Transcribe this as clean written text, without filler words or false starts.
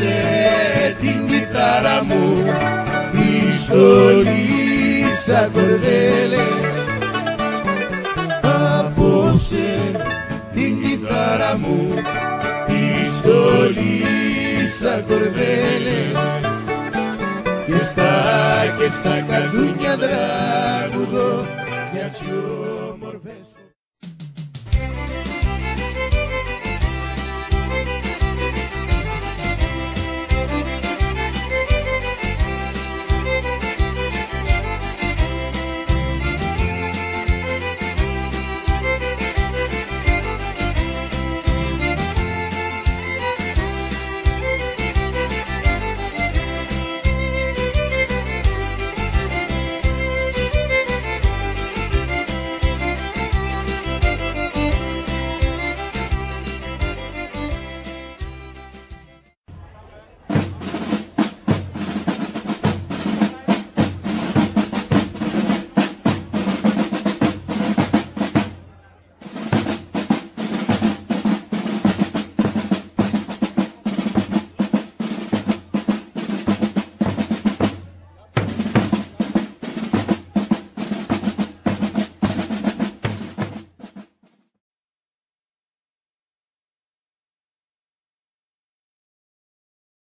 απόψε την κιθάρα μου πιστολή σαν κορδέλες. Απόψε την κιθάρα μου πιστολή σαν κορδέλες. Και στα καντούνια τραγουδώ για τσιό.